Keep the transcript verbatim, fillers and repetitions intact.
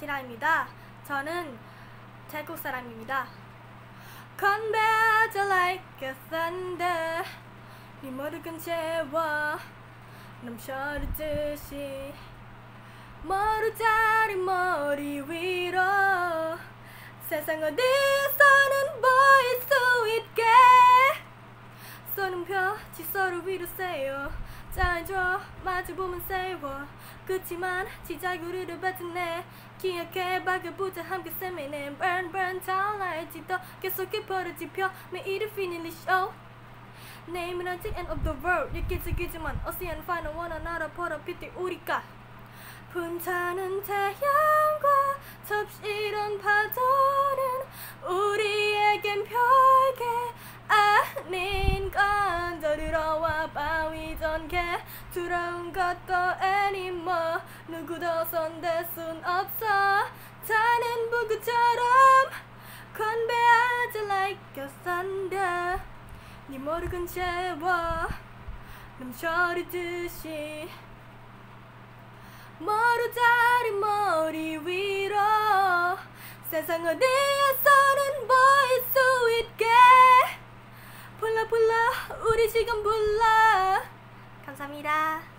키라입니다. 저는 태국 사람입니다. Conveyor like a thunder 네 머리끈 채워 넘쳐르듯이 머리자리 머리 위로 세상 어디서는 보일 수 있게 손은 펴 지서로 위로 세요 짜줘 마주보면 세워 그치만 지자구리를 뱉어내 기억해 박을부터 함께 세미는 Burn burn 타올라할지도 계속해 버려지펴 매일을 finish show 내 힘은 아직 end of the world 예기적이지만 ocean final 원하나라 벌어빛들 우리가 분타는 태양과 접시던 파도는 우리에겐 별게 아닌 건 더 들어와 바위 전개 두려운 것도 anymore 누구도 손댈 순 없어 타는 부구처럼 건배하자 like a thunder 네 머리끈 채워 넘쳐르듯이 머리자리 머리 위로 세상 어디에서는 보일 수 있게 불러 불러 우리 지금 불러 감사합니다.